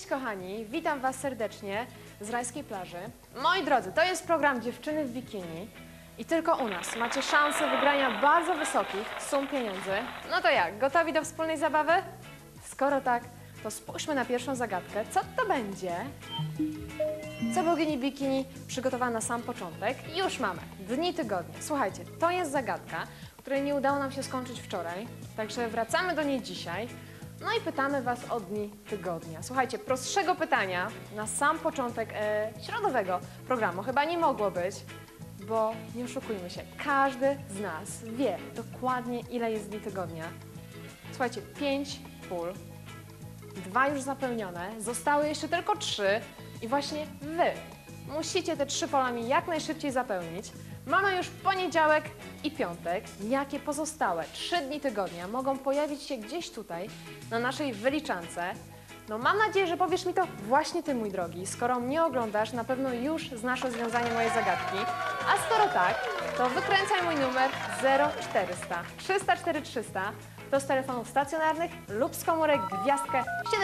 kochani, witam Was serdecznie z rajskiej plaży. Moi drodzy, to jest program Dziewczyny w bikini i tylko u nas macie szansę wygrania bardzo wysokich sum pieniędzy. No to jak, gotowi do wspólnej zabawy? Skoro tak, to spójrzmy na pierwszą zagadkę. Co to będzie? Co bogini bikini przygotowała na sam początek? Już mamy dni tygodnia. Słuchajcie, to jest zagadka, której nie udało nam się skończyć wczoraj, także wracamy do niej dzisiaj. No i pytamy Was o dni tygodnia. Słuchajcie, prostszego pytania na sam początek środowego programu chyba nie mogło być, bo nie oszukujmy się, każdy z nas wie dokładnie, ile jest dni tygodnia. Słuchajcie, 5 pól, 2 już zapełnione, zostały jeszcze tylko 3 i właśnie Wy musicie te 3 polami jak najszybciej zapełnić. Mamy już poniedziałek i piątek. Jakie pozostałe 3 dni tygodnia mogą pojawić się gdzieś tutaj na naszej wyliczance? No mam nadzieję, że powiesz mi to właśnie Ty, mój drogi. Skoro mnie oglądasz, na pewno już znasz rozwiązanie mojej zagadki. A skoro tak, to wykręcaj mój numer 0400 304 300. To z telefonów stacjonarnych lub z komórek gwiazdkę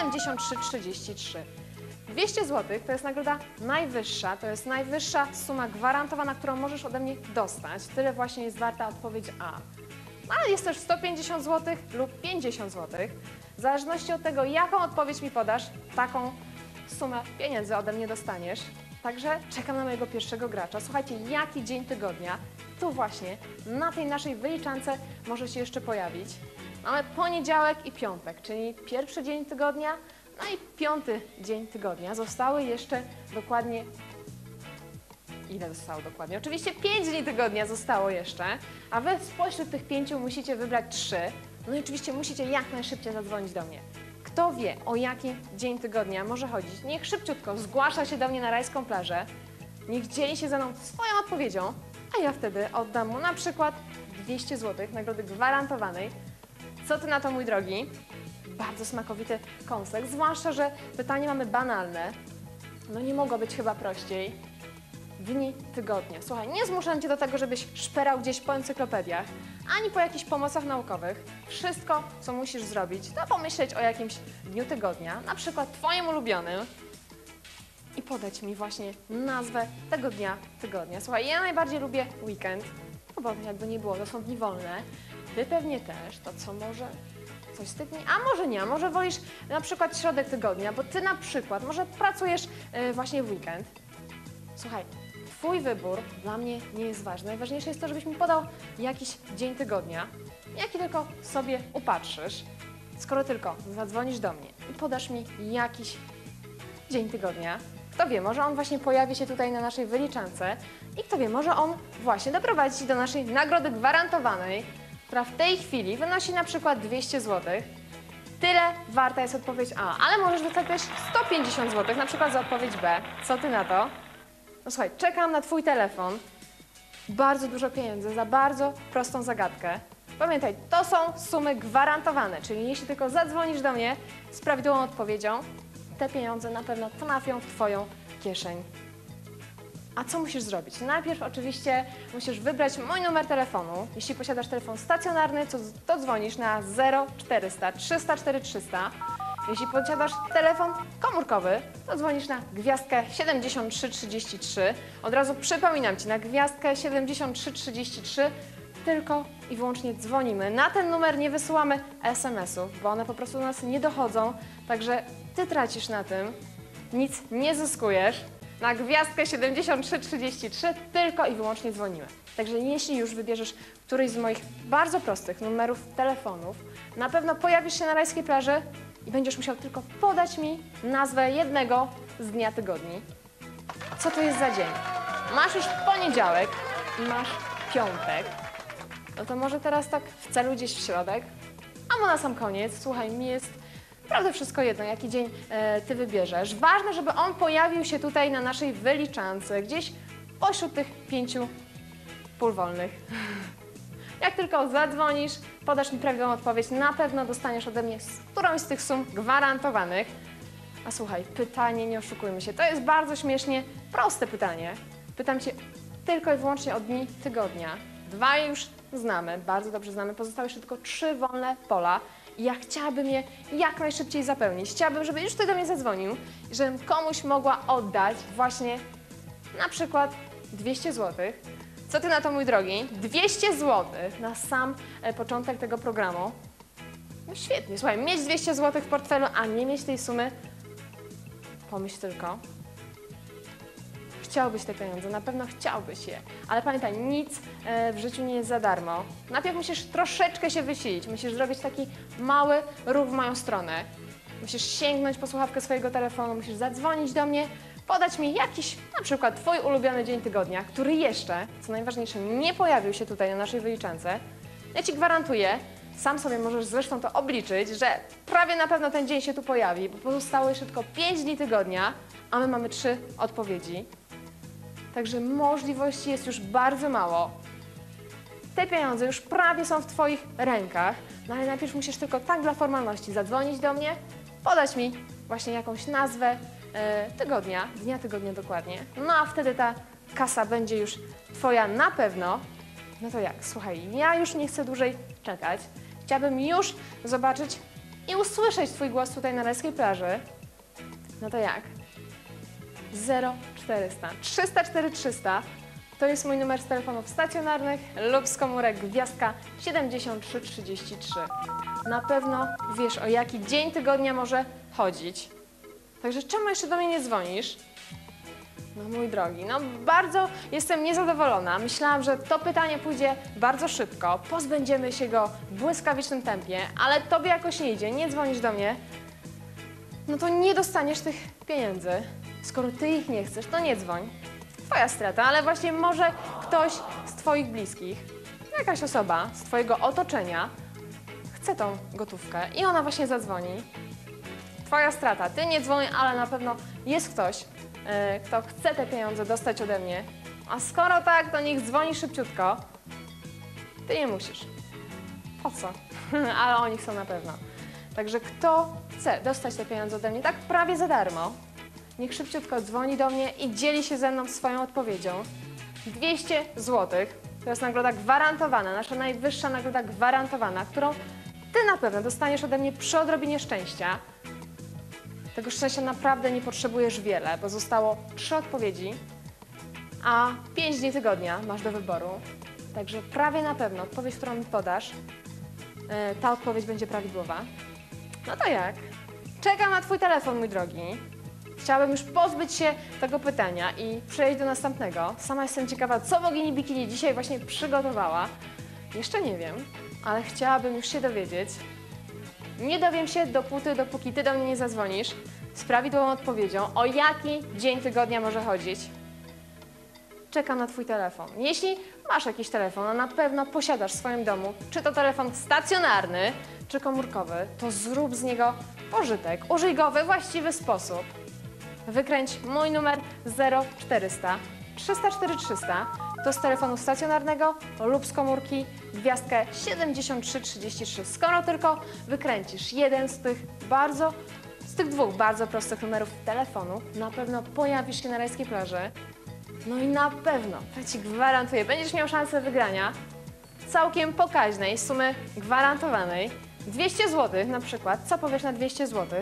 7333. 200 zł to jest nagroda najwyższa, to jest najwyższa suma gwarantowana, którą możesz ode mnie dostać. Tyle właśnie jest warta odpowiedź A. Ale jest też 150 zł lub 50 zł. W zależności od tego, jaką odpowiedź mi podasz, taką sumę pieniędzy ode mnie dostaniesz. Także czekam na mojego pierwszego gracza. Słuchajcie, jaki dzień tygodnia tu właśnie na tej naszej wyliczance może się jeszcze pojawić. Mamy poniedziałek i piątek, czyli pierwszy dzień tygodnia, no i piąty dzień tygodnia. Zostały jeszcze dokładnie... Ile zostało dokładnie? Oczywiście 5 dni tygodnia zostało jeszcze, a Wy spośród tych 5 musicie wybrać 3. No i oczywiście musicie jak najszybciej zadzwonić do mnie. Kto wie, o jaki dzień tygodnia może chodzić, niech szybciutko zgłasza się do mnie na rajską plażę, niech dzieli się ze mną swoją odpowiedzią, a ja wtedy oddam mu na przykład 200 zł nagrody gwarantowanej. Co Ty na to, mój drogi? Bardzo smakowity kąsek, zwłaszcza, że pytanie mamy banalne. No nie mogło być chyba prościej. Dni tygodnia. Słuchaj, nie zmuszam Cię do tego, żebyś szperał gdzieś po encyklopediach, ani po jakichś pomocach naukowych. Wszystko, co musisz zrobić, to pomyśleć o jakimś dniu tygodnia, na przykład Twoim ulubionym, i podać mi właśnie nazwę tego dnia tygodnia. Słuchaj, ja najbardziej lubię weekend, no bo jakby nie było, to są dni wolne. Ty pewnie też, to co może... Coś z tych dni, a może nie, może wolisz na przykład środek tygodnia, bo Ty na przykład może pracujesz właśnie w weekend. Słuchaj, Twój wybór dla mnie nie jest ważny. Najważniejsze jest to, żebyś mi podał jakiś dzień tygodnia, jaki tylko sobie upatrzysz. Skoro tylko zadzwonisz do mnie i podasz mi jakiś dzień tygodnia, kto wie, może on właśnie pojawi się tutaj na naszej wyliczance i kto wie, może on właśnie doprowadzi Ci do naszej nagrody gwarantowanej, która w tej chwili wynosi na przykład 200 zł. Tyle warta jest odpowiedź A, ale możesz dostać też 150 zł, na przykład za odpowiedź B. Co Ty na to? No słuchaj, czekam na Twój telefon. Bardzo dużo pieniędzy za bardzo prostą zagadkę. Pamiętaj, to są sumy gwarantowane, czyli jeśli tylko zadzwonisz do mnie z prawidłową odpowiedzią, te pieniądze na pewno trafią w Twoją kieszeń. A co musisz zrobić? Najpierw oczywiście musisz wybrać mój numer telefonu. Jeśli posiadasz telefon stacjonarny, to dzwonisz na 0400 304 300. Jeśli posiadasz telefon komórkowy, to dzwonisz na gwiazdkę 7333. Od razu przypominam Ci, na gwiazdkę 7333 tylko i wyłącznie dzwonimy. Na ten numer nie wysyłamy SMS-ów, bo one po prostu do nas nie dochodzą. Także Ty tracisz na tym, nic nie zyskujesz. Na gwiazdkę 7333 tylko i wyłącznie dzwonimy. Także jeśli już wybierzesz któryś z moich bardzo prostych numerów telefonów, na pewno pojawisz się na rajskiej plaży i będziesz musiał tylko podać mi nazwę jednego z dnia tygodni. Co to jest za dzień? Masz już poniedziałek i masz piątek. No to może teraz tak w celu gdzieś w środek? A na sam koniec, słuchaj, mi jest naprawdę wszystko jedno, jaki dzień Ty wybierzesz. Ważne, żeby on pojawił się tutaj na naszej wyliczance, gdzieś pośród tych 5 pól wolnych. Jak tylko zadzwonisz, podasz mi prawidłową odpowiedź, na pewno dostaniesz ode mnie którąś z tych sum gwarantowanych. A słuchaj, pytanie, nie oszukujmy się, to jest bardzo śmiesznie proste pytanie. Pytam Cię tylko i wyłącznie o dni tygodnia. 2 już znamy, bardzo dobrze znamy, pozostały jeszcze tylko 3 wolne pola. i ja chciałabym je jak najszybciej zapełnić. Chciałabym, żeby już Ty do mnie zadzwonił i żebym komuś mogła oddać właśnie na przykład 200 zł. Co Ty na to, mój drogi? 200 zł na sam początek tego programu. No świetnie, słuchaj, mieć 200 zł w portfelu, a nie mieć tej sumy, pomyśl tylko. Chciałbyś te pieniądze, na pewno chciałbyś je, ale pamiętaj, nic w życiu nie jest za darmo. Najpierw musisz troszeczkę się wysilić, musisz zrobić taki mały ruch w moją stronę. Musisz sięgnąć po słuchawkę swojego telefonu, musisz zadzwonić do mnie, podać mi jakiś, na przykład Twój ulubiony dzień tygodnia, który jeszcze, co najważniejsze, nie pojawił się tutaj na naszej wyliczance. Ja Ci gwarantuję, sam sobie możesz zresztą to obliczyć, że prawie na pewno ten dzień się tu pojawi, bo pozostało jeszcze tylko 5 dni tygodnia, a my mamy 3 odpowiedzi. Także możliwości jest już bardzo mało. Te pieniądze już prawie są w Twoich rękach, no ale najpierw musisz tylko tak dla formalności zadzwonić do mnie, podać mi właśnie jakąś nazwę tygodnia, dnia tygodnia dokładnie, no a wtedy ta kasa będzie już Twoja na pewno. No to jak? Słuchaj, ja już nie chcę dłużej czekać. Chciałabym już zobaczyć i usłyszeć Twój głos tutaj na Rajskiej Plaży. No to jak? 0400 304 300 to jest mój numer z telefonów stacjonarnych lub z komórek gwiazdka 7333. Na pewno wiesz, o jaki dzień tygodnia może chodzić. Także czemu jeszcze do mnie nie dzwonisz? No mój drogi, no bardzo jestem niezadowolona. Myślałam, że to pytanie pójdzie bardzo szybko, pozbędziemy się go w błyskawicznym tempie, ale Tobie jakoś nie idzie, nie dzwonisz do mnie, no to nie dostaniesz tych pieniędzy. Skoro Ty ich nie chcesz, to nie dzwoń. Twoja strata, ale właśnie może ktoś z Twoich bliskich, jakaś osoba z Twojego otoczenia chce tą gotówkę i ona właśnie zadzwoni. Twoja strata, Ty nie dzwoń, ale na pewno jest ktoś, kto chce te pieniądze dostać ode mnie. A skoro tak, to niech dzwoni szybciutko. Ty nie musisz. Po co? Ale oni chcą na pewno. Także kto chce dostać te pieniądze ode mnie tak prawie za darmo, niech szybciutko dzwoni do mnie i dzieli się ze mną swoją odpowiedzią. 200 zł to jest nagroda gwarantowana, nasza najwyższa nagroda gwarantowana, którą Ty na pewno dostaniesz ode mnie przy odrobinie szczęścia. Tego szczęścia naprawdę nie potrzebujesz wiele, bo zostało 3 odpowiedzi, a 5 dni tygodnia masz do wyboru. Także prawie na pewno odpowiedź, którą mi podasz, ta odpowiedź będzie prawidłowa. No to jak? Czekam na Twój telefon, mój drogi. Chciałabym już pozbyć się tego pytania i przejść do następnego. Sama jestem ciekawa, co bogini bikini dzisiaj właśnie przygotowała. Jeszcze nie wiem, ale chciałabym już się dowiedzieć. Nie dowiem się dopóki Ty do mnie nie zadzwonisz z prawidłową odpowiedzią, o jaki dzień tygodnia może chodzić. Czekam na Twój telefon. Jeśli masz jakiś telefon, a na pewno posiadasz w swoim domu, czy to telefon stacjonarny, czy komórkowy, to zrób z niego pożytek. Użyj go we właściwy sposób. Wykręć mój numer 0400 304 300, to z telefonu stacjonarnego lub z komórki gwiazdkę 7333. Skoro tylko wykręcisz jeden z tych dwóch bardzo prostych numerów telefonu, na pewno pojawisz się na Rajskiej Plaży. No i na pewno, to Ci gwarantuję, będziesz miał szansę wygrania całkiem pokaźnej sumy gwarantowanej. 200 zł na przykład. Co powiesz na 200 zł?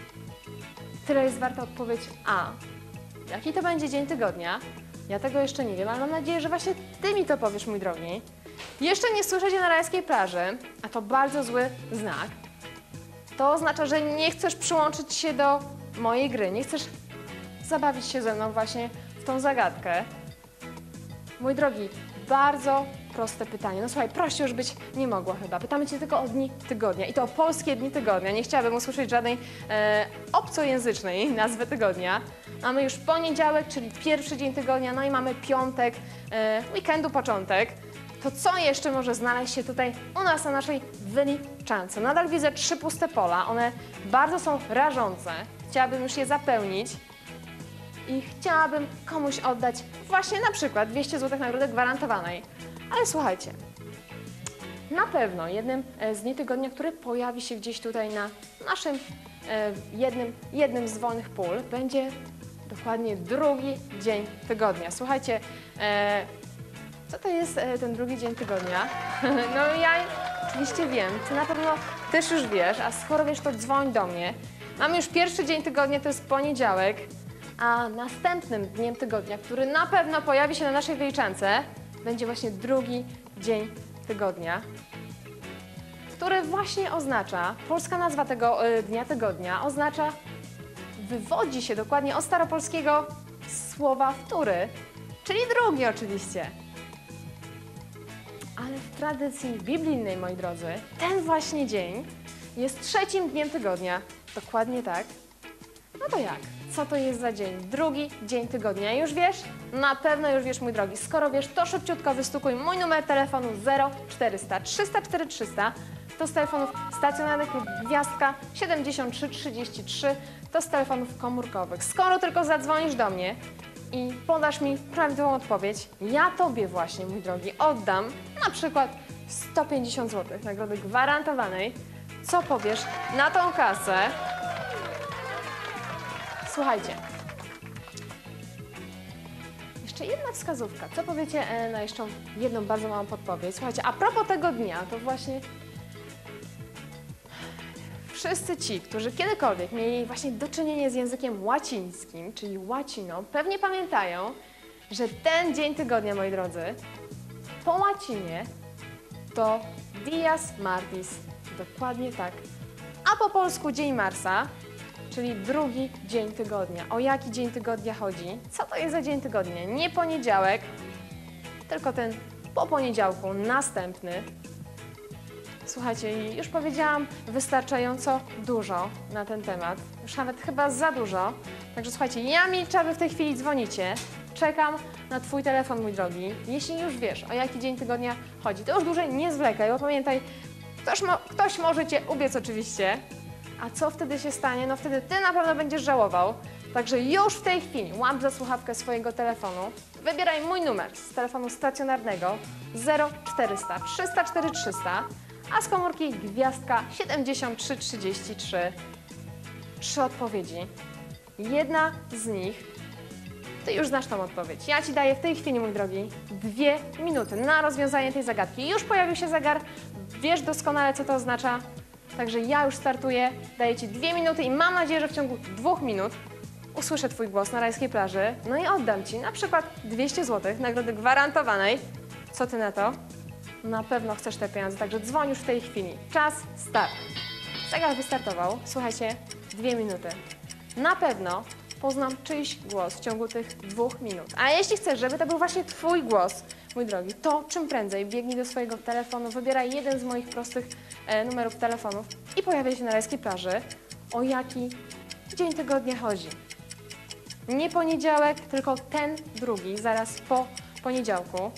Tyle jest warta odpowiedź A. Jaki to będzie dzień tygodnia? Ja tego jeszcze nie wiem, ale mam nadzieję, że właśnie Ty mi to powiesz, mój drogi. Jeszcze nie słyszę Cię na Rajskiej Plaży, a to bardzo zły znak. To oznacza, że nie chcesz przyłączyć się do mojej gry, nie chcesz zabawić się ze mną właśnie w tą zagadkę. Mój drogi, bardzo proste pytanie. No słuchaj, prościej już być nie mogło chyba. Pytamy Cię tylko o dni tygodnia i to o polskie dni tygodnia. Nie chciałabym usłyszeć żadnej obcojęzycznej nazwy tygodnia. Mamy już poniedziałek, czyli pierwszy dzień tygodnia, no i mamy piątek, weekendu początek. To co jeszcze może znaleźć się tutaj u nas na naszej wyliczance? Nadal widzę 3 puste pola. One bardzo są rażące. Chciałabym już je zapełnić. I chciałabym komuś oddać właśnie na przykład 200 zł nagrody gwarantowanej. Ale słuchajcie, na pewno jednym z dni tygodnia, który pojawi się gdzieś tutaj na naszym jednym z wolnych pól, będzie dokładnie drugi dzień tygodnia. Słuchajcie, co to jest ten drugi dzień tygodnia? No ja oczywiście wiem, ty na pewno też już wiesz, a skoro wiesz, to dzwoń do mnie. Mamy już pierwszy dzień tygodnia, to jest poniedziałek, a następnym dniem tygodnia, który na pewno pojawi się na naszej wyliczance, będzie właśnie drugi dzień tygodnia, który właśnie oznacza, polska nazwa tego dnia tygodnia oznacza, wywodzi się dokładnie od staropolskiego słowa wtóry, czyli drugi oczywiście. Ale w tradycji biblijnej, moi drodzy, ten właśnie dzień jest trzecim dniem tygodnia. Dokładnie tak. No to jak? Co to jest za dzień? Drugi dzień tygodnia. Już wiesz? Na pewno już wiesz, mój drogi. Skoro wiesz, to szybciutko wystukuj mój numer telefonu 0400 304 300. To z telefonów stacjonarnych lub gwiazdka 7333. To z telefonów komórkowych. Skoro tylko zadzwonisz do mnie i podasz mi prawidłową odpowiedź, ja Tobie właśnie, mój drogi, oddam na przykład 150 zł nagrody gwarantowanej. Co powiesz na tą kasę? Słuchajcie, jeszcze jedna wskazówka. Co powiecie na jeszcze jedną bardzo małą podpowiedź? Słuchajcie, a propos tego dnia, to właśnie wszyscy ci, którzy kiedykolwiek mieli właśnie do czynienia z językiem łacińskim, czyli łaciną, pewnie pamiętają, że ten dzień tygodnia, moi drodzy, po łacinie to Dies Martis, dokładnie tak, a po polsku Dzień Marsa, czyli drugi dzień tygodnia. O jaki dzień tygodnia chodzi? Co to jest za dzień tygodnia? Nie poniedziałek, tylko ten po poniedziałku następny. Słuchajcie, już powiedziałam wystarczająco dużo na ten temat, już nawet chyba za dużo. Także słuchajcie, ja milczę, wy w tej chwili dzwonicie. Czekam na Twój telefon, mój drogi. Jeśli już wiesz, o jaki dzień tygodnia chodzi, to już dłużej nie zwlekaj, bo pamiętaj, ktoś może Cię ubiec oczywiście. A co wtedy się stanie? No wtedy Ty na pewno będziesz żałował. Także już w tej chwili łap za słuchawkę swojego telefonu, wybieraj mój numer z telefonu stacjonarnego 0400 304 300, a z komórki gwiazdka 7333. 3 odpowiedzi. Jedna z nich, Ty już znasz tą odpowiedź. Ja Ci daję w tej chwili, mój drogi, 2 minuty na rozwiązanie tej zagadki. Już pojawił się zegar, wiesz doskonale, co to oznacza. Także ja już startuję, daję Ci 2 minuty i mam nadzieję, że w ciągu 2 minut usłyszę Twój głos na rajskiej plaży, no i oddam Ci na przykład 200 zł nagrody gwarantowanej. Co Ty na to? Na pewno chcesz te pieniądze, także dzwoń już w tej chwili. Czas, start. Zegar wystartował. Słuchajcie, 2 minuty. Na pewno poznam czyjś głos w ciągu tych 2 minut. A jeśli chcesz, żeby to był właśnie Twój głos, mój drogi, to czym prędzej biegnij do swojego telefonu, wybieraj jeden z moich prostych numerów telefonów i pojawiaj się na rajskiej plaży. O jaki dzień tygodnia chodzi? Nie poniedziałek, tylko ten drugi, zaraz po poniedziałku.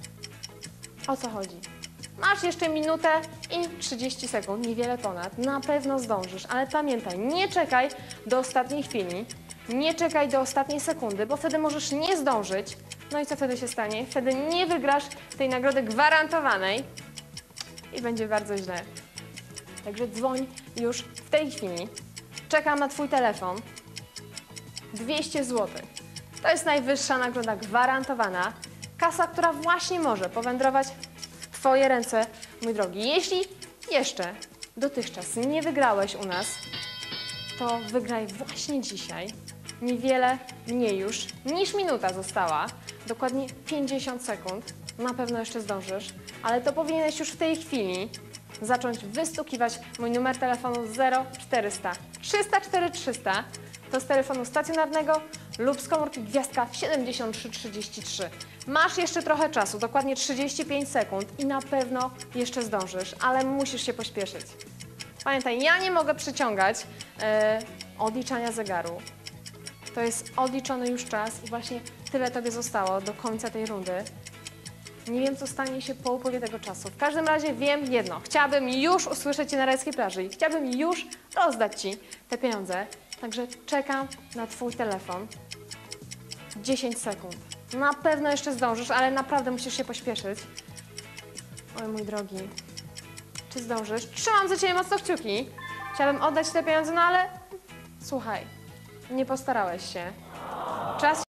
O co chodzi? Masz jeszcze minutę i 30 sekund, niewiele ponad. Na pewno zdążysz, ale pamiętaj, nie czekaj do ostatniej chwili, nie czekaj do ostatniej sekundy, bo wtedy możesz nie zdążyć. No i co wtedy się stanie? Wtedy nie wygrasz tej nagrody gwarantowanej i będzie bardzo źle. Także dzwoń już w tej chwili. Czekam na Twój telefon. 200 zł. To jest najwyższa nagroda gwarantowana. Kasa, która właśnie może powędrować w Twoje ręce, mój drogi. Jeśli jeszcze dotychczas nie wygrałeś u nas, to wygraj właśnie dzisiaj. Niewiele mniej już niż minuta została. Dokładnie 50 sekund. Na pewno jeszcze zdążysz, ale to powinieneś już w tej chwili zacząć wystukiwać mój numer telefonu 0400 304 300. To z telefonu stacjonarnego lub z komórki gwiazdka 7333. Masz jeszcze trochę czasu, dokładnie 35 sekund i na pewno jeszcze zdążysz, ale musisz się pośpieszyć. Pamiętaj, ja nie mogę przyciągać odliczania zegaru. To jest odliczony już czas i właśnie tyle Tobie zostało do końca tej rundy. Nie wiem, co stanie się po upływie tego czasu. W każdym razie wiem jedno. Chciałabym już usłyszeć Cię na rajskiej plaży i chciałabym już rozdać Ci te pieniądze. Także czekam na Twój telefon. 10 sekund. Na pewno jeszcze zdążysz, ale naprawdę musisz się pośpieszyć. Oj, mój drogi. Czy zdążysz? Trzymam za Ciebie mocno kciuki. Chciałabym oddać te pieniądze, no ale słuchaj, nie postarałeś się. Czas